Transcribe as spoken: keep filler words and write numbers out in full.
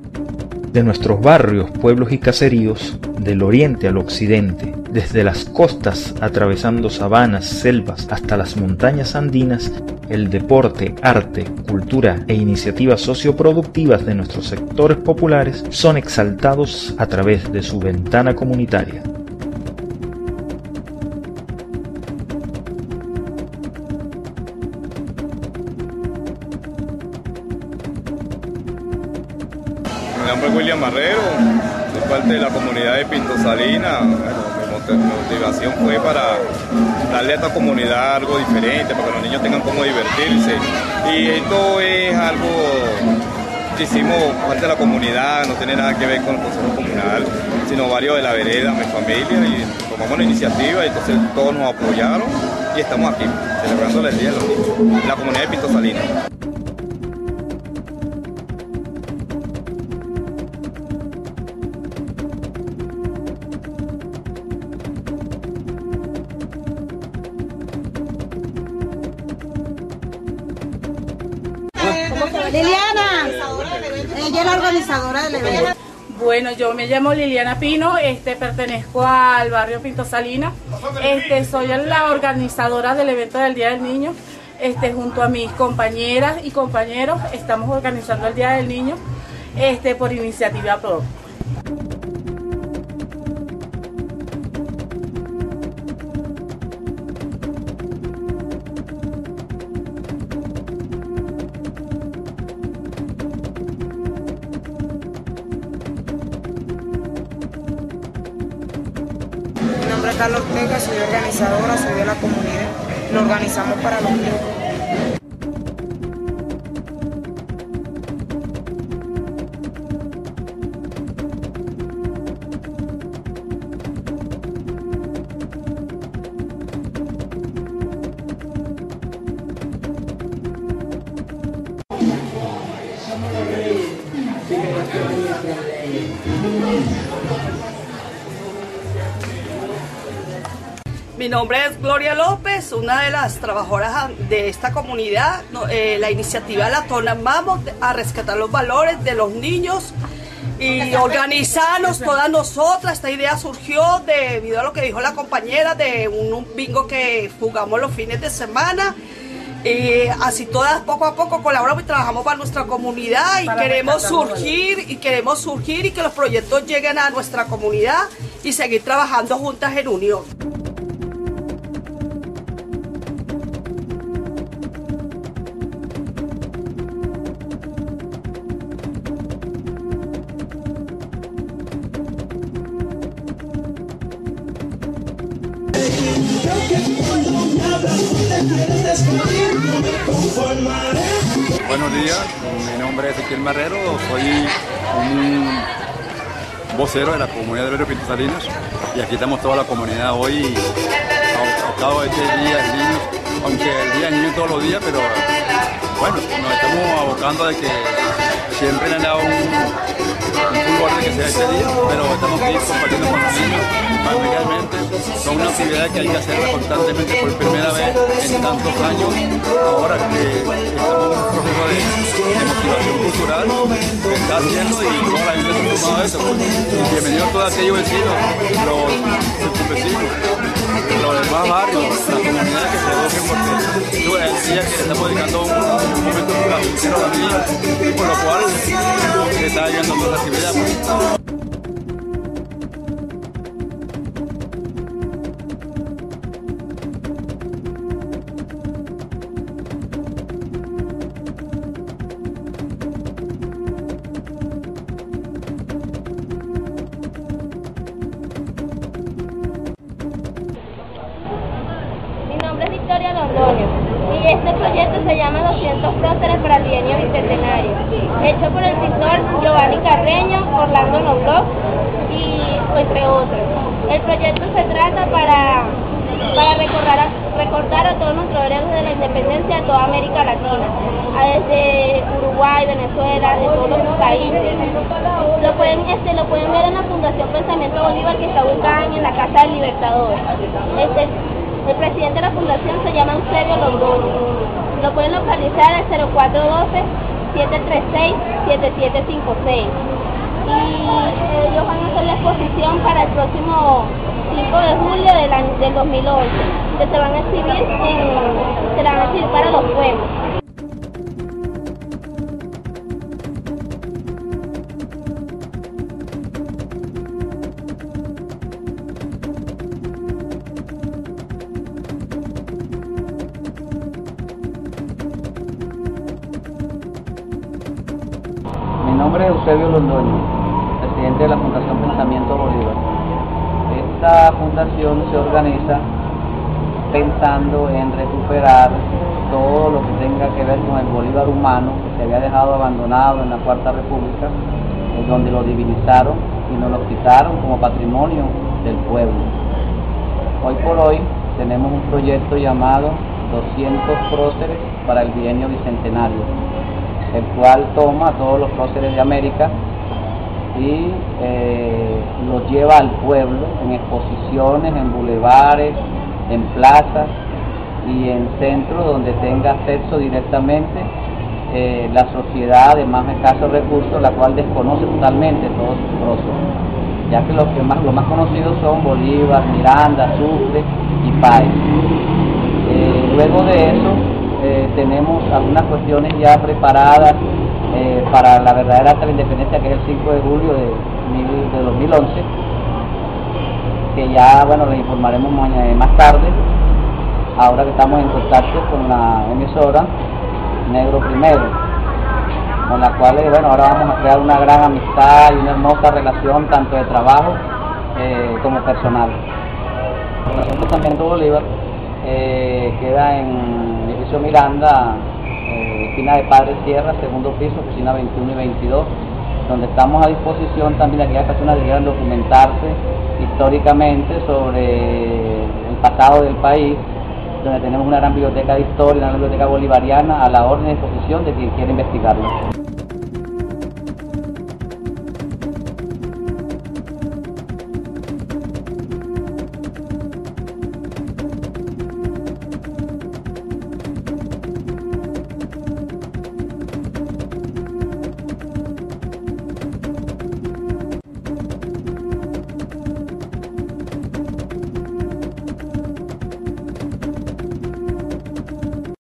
De nuestros barrios, pueblos y caseríos, del oriente al occidente, desde las costas atravesando sabanas, selvas, hasta las montañas andinas, el deporte, arte, cultura e iniciativas socioproductivas de nuestros sectores populares son exaltados a través de su ventana comunitaria. Mi nombre es William Marrero, soy parte de la comunidad de Pinto Salinas. Bueno, mi motivación fue para darle a esta comunidad algo diferente, para que los niños tengan cómo divertirse. Y esto es algo que hicimos parte de la comunidad, no tiene nada que ver con el consejo comunal, sino varios de la vereda, mi familia, y tomamos la iniciativa, y entonces todos nos apoyaron y estamos aquí, celebrando el Día de los Niños, en la comunidad de Pinto Salinas. Liliana, ella es la organizadora del evento. Bueno, yo me llamo Liliana Pino, este, pertenezco al barrio Pinto Salinas, este, soy la organizadora del evento del Día del Niño, este, junto a mis compañeras y compañeros estamos organizando el Día del Niño, este, por iniciativa propia. Mi nombre es Carlos Ortega, soy organizadora, soy de la comunidad. Lo organizamos para los niños. Mi nombre es Gloria López, una de las trabajadoras de esta comunidad. Eh, la iniciativa la tomamos a rescatar los valores de los niños y organizarnos todas nosotras. Esta idea surgió debido a lo que dijo la compañera de un, un bingo que jugamos los fines de semana. Y así todas poco a poco colaboramos y trabajamos para nuestra comunidad y para queremos surgir y queremos surgir y que los proyectos lleguen a nuestra comunidad y seguir trabajando juntas en unión. Buenos días, mi nombre es Ezequiel Marrero, soy un vocero de la comunidad de barrio Pinto Salinas y aquí estamos toda la comunidad hoy a cabo de este Día del Niño, aunque el Día del Niño todos los días, pero bueno, nos estamos abocando de que siempre le han dado un, un orden que sea este día, pero estamos aquí compartiendo con los niños familiarmente. Son una actividad que hay que hacerla constantemente por primera vez en tantos años. Ahora que estamos en un proceso de, de motivación cultural, se está haciendo y toda la gente se ha tomado eso. Y bienvenidos a todos aquellos vecinos, los circunvecinos, los demás barrios, las comunidades que se eduquen, porque es el día que le estamos dedicando un, un momento placentero a la vida, y por lo cual se está llevando toda la actividad. Y este proyecto se llama doscientos próceres para el bienio bicentenario, hecho por el pintor Giovanni Carreño, Orlando Londoc y entre otros. El proyecto se trata para, para recordar, a, recordar a todos nuestros héroes de la independencia de toda América Latina, desde Uruguay, Venezuela, de todos los países. Lo pueden, este, lo pueden ver en la Fundación Pensamiento Bolívar, que está ubicada en la Casa del Libertador. Este, El presidente de la fundación se llama Eusebio Londoño. Lo pueden localizar al cero cuatro uno dos, siete tres seis, siete siete cinco seis. Y ellos van a hacer la exposición para el próximo cinco de julio del, año, del dos mil once, que se van a exhibir, en, se van a exhibir para los pueblos. Mi nombre es Eusebio Londoño, presidente de la Fundación Pensamiento Bolívar. Esta fundación se organiza pensando en recuperar todo lo que tenga que ver con el Bolívar humano, que se había dejado abandonado en la Cuarta República, en donde lo divinizaron y nos lo quitaron como patrimonio del pueblo. Hoy por hoy tenemos un proyecto llamado doscientos próceres para el bienio bicentenario, el cual toma a todos los próceres de América y eh, los lleva al pueblo en exposiciones, en bulevares, en plazas y en centros donde tenga acceso directamente eh, la sociedad de más escasos recursos, la cual desconoce totalmente todos sus próceres, ya que los que más, los más conocidos son Bolívar, Miranda, Sucre y Páez. Eh, luego de eso eh, tenemos algunas cuestiones ya preparadas eh, para la verdadera acta de la independencia, que es el cinco de julio de, de dos mil once, que ya, bueno, les informaremos mañana, más tarde, ahora que estamos en contacto con la emisora Negro Primero, con la cual, bueno, ahora vamos a crear una gran amistad y una hermosa relación, tanto de trabajo eh, como personal. La Fundación Pensamiento Bolívar eh, queda en el edificio Miranda, eh, esquina de Padre Sierra, segundo piso, oficina veintiuno y veintidós, donde estamos a disposición también de aquellas personas que quieran documentarse históricamente sobre el pasado del país, donde tenemos una gran biblioteca de historia, una gran biblioteca bolivariana a la orden y disposición de quien quiera investigarlo.